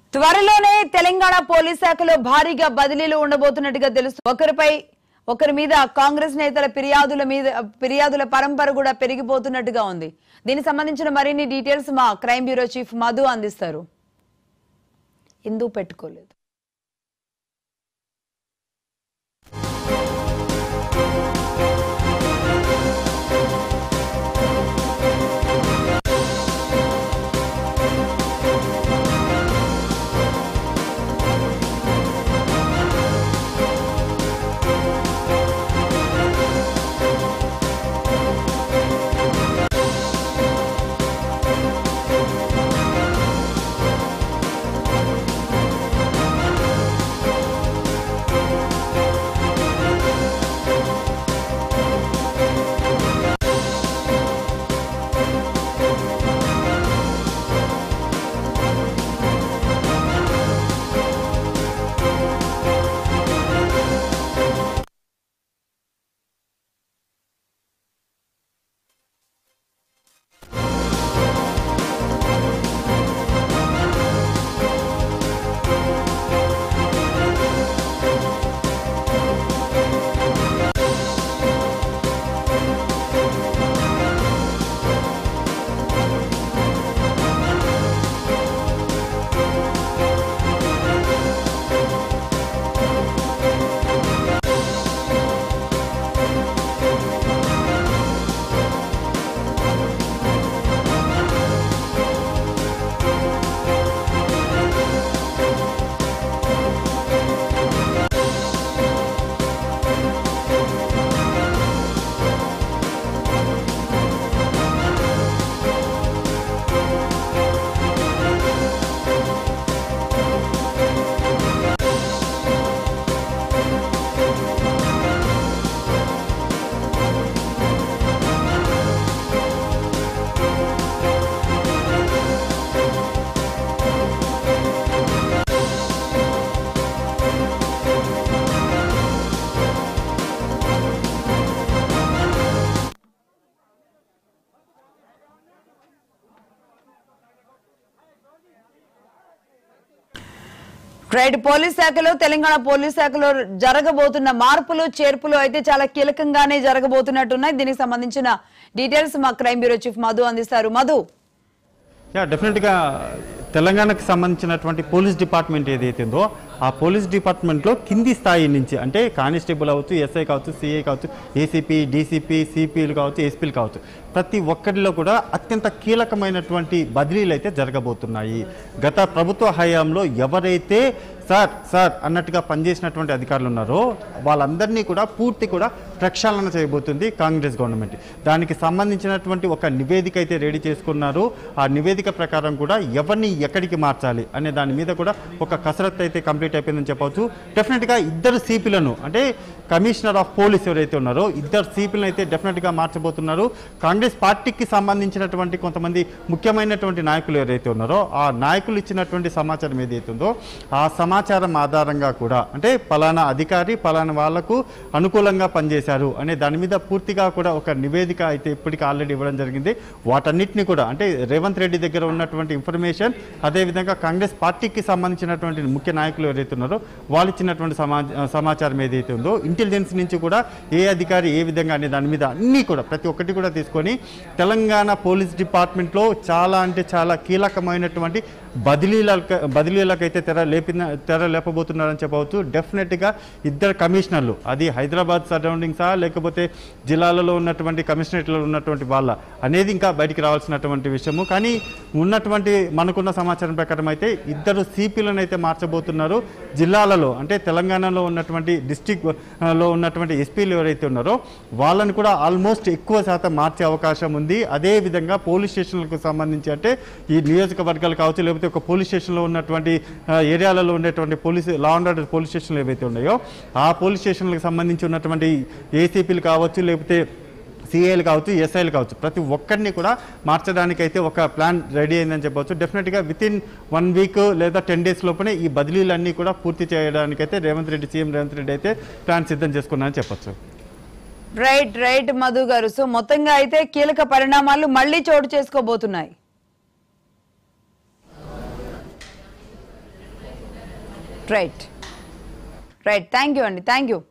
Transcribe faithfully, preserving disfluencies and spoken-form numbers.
త్వరలోనే తెలంగాణ పోలీస్ శాఖలో భారీగా బదిలీలు ఉండబోతున్నట్టుగా తెలుస్తుంది. ఒకరిపై ఒకరి మీద కాంగ్రెస్ నేతల ఫిర్యాదుల మీద ఫిర్యాదుల పరంపర కూడా పెరిగిపోతున్నట్టుగా ఉంది. దీనికి సంబంధించిన మరిన్ని డీటెయిల్స్ మా క్రైమ్ బ్యూరో చీఫ్ మధు అందిస్తారు. ఇందు పెట్టుకోలేదు. రైట్. పోలీస్ శాఖలో తెలంగాణ పోలీస్ శాఖలో జరగబోతున్న మార్పులు చేర్పులు అయితే చాలా కీలకంగానే జరగబోతున్నట్టున్నాయి. దీనికి సంబంధించిన డీటెయిల్స్ మా క్రైమ్ బ్యూరో చీఫ్ మధు అందిస్తారు. మధు. యా డెఫినెట్గా తెలంగాణకు సంబంధించినటువంటి పోలీస్ డిపార్ట్మెంట్ ఏదైతే ఉందో ఆ పోలీస్ డిపార్ట్మెంట్లో కింది స్థాయి నుంచి అంటే కానిస్టేబుల్ అవచ్చు, ఎస్ఐ కావచ్చు, సిఐ కావచ్చు, ఏసీపీ, డీసీపీ, సిపిలు కావచ్చు, ఎస్పీలు కావచ్చు, ప్రతి ఒక్కరిలో కూడా అత్యంత కీలకమైనటువంటి బదిలీలు అయితే జరగబోతున్నాయి. గత ప్రభుత్వ హయాంలో ఎవరైతే సార్ సార్ అన్నట్టుగా పనిచేసినటువంటి అధికారులు ఉన్నారో వాళ్ళందరినీ కూడా పూర్తి కూడా ప్రక్షాళన చేయబోతుంది కాంగ్రెస్ గవర్నమెంట్. దానికి సంబంధించినటువంటి ఒక నివేదిక అయితే రెడీ చేసుకున్నారు. ఆ నివేదిక ప్రకారం కూడా ఎవరిని ఎక్కడికి మార్చాలి అనే దాని మీద కూడా ఒక కసరత్తు అయితే కంప్లీట్ అయిపోయిందని చెప్పవచ్చు. డెఫినెట్గా ఇద్దరు సిపిలను అంటే కమిషనర్ ఆఫ్ పోలీస్ ఎవరైతే ఉన్నారో ఇద్దరు సిపిలను అయితే డెఫినెట్గా మార్చబోతున్నారు. కాంగ్రెస్ పార్టీకి సంబంధించినటువంటి కొంతమంది ముఖ్యమైనటువంటి నాయకులు ఎవరైతే ఉన్నారో ఆ నాయకులు ఇచ్చినటువంటి సమాచారం ఏదైతే ఉందో ఆ సమాచారం ఆధారంగా కూడా అంటే పలానా అధికారి పలానా వాళ్లకు అనుకూలంగా పనిచేశారు అనే దాని మీద పూర్తిగా కూడా ఒక నివేదిక అయితే ఇప్పటికీ ఆల్రెడీ ఇవ్వడం జరిగింది. వాటన్నిటిని కూడా అంటే రేవంత్ రెడ్డి దగ్గర ఉన్నటువంటి ఇన్ఫర్మేషన్ అదేవిధంగా కాంగ్రెస్ పార్టీకి సంబంధించినటువంటి ముఖ్య నాయకులు ఎవరైతే ఉన్నారో వాళ్ళు ఇచ్చినటువంటి సమాచారం ఏదైతే ఉందో ఇంటెలిజెన్స్ నుంచి కూడా ఏ అధికారి ఏ విధంగా అనే దాని మీద అన్నీ కూడా ప్రతి ఒక్కటి కూడా తీసుకొని తెలంగాణ పోలీస్ డిపార్ట్మెంట్లో చాలా అంటే చాలా కీలకమైనటువంటి బదిలీల బదిలీలకైతే తెర లేపిన తెర లేపబోతున్నారని చెప్పవచ్చు. డెఫినెట్గా ఇద్దరు కమిషనర్లు అది హైదరాబాద్ సరౌండింగ్సా లేకపోతే జిల్లాలలో ఉన్నటువంటి కమిషనరేట్లో ఉన్నటువంటి వాళ్ళ అనేది ఇంకా బయటికి రావాల్సినటువంటి విషయము. కానీ ఉన్నటువంటి మనకున్న సమాచారం ప్రకారం అయితే ఇద్దరు సిపిలను అయితే మార్చబోతున్నారు. జిల్లాలలో అంటే తెలంగాణలో ఉన్నటువంటి డిస్టిక్ లో ఉన్నటువంటి ఎస్పీలు ఎవరైతే ఉన్నారో వాళ్ళని కూడా ఆల్మోస్ట్ ఎక్కువ శాతం మార్చే అవకాశం ఉంది. అదేవిధంగా పోలీస్ స్టేషన్లకు సంబంధించి అంటే ఈ నియోజకవర్గాలు కావచ్చు లేకపోతే ఒక పోలీస్ స్టేషన్లో ఉన్నటువంటి ఏరియాలలో ఉండేటువంటి police law and order police స్టేషన్లు ఏవైతే ఉన్నాయో ఆ పోలీస్ స్టేషన్లకు సంబంధించి ఉన్నటువంటి ఏసీపీలు కావచ్చు లేకపోతే సిఐలు కావచ్చు ఎస్ఐలు కావచ్చు ప్రతి ఒక్కరిని కూడా మార్చడానికి అయితే ఒక ప్లాన్ రెడీ అయిందని చెప్పవచ్చు. డెఫినెట్గా విత్ ఇన్ వన్ వీక్ లేదా టెన్ డేస్ లోపలే ఈ బదిలీలన్నీ కూడా పూర్తి చేయడానికైతే రేవంత్ రెడ్డి సీఎం రేవంత్ రెడ్డి అయితే ప్లాన్ సిద్ధం చేసుకున్నారని చెప్పొచ్చు. రైట్ రైట్ మధు గారు. సో మొత్తంగా అయితే కీలక పరిణామాలు మళ్ళీ చోటు చేసుకోబోతున్నాయి. రైట్ రైట్ థ్యాంక్ యూ అండి థ్యాంక్ యూ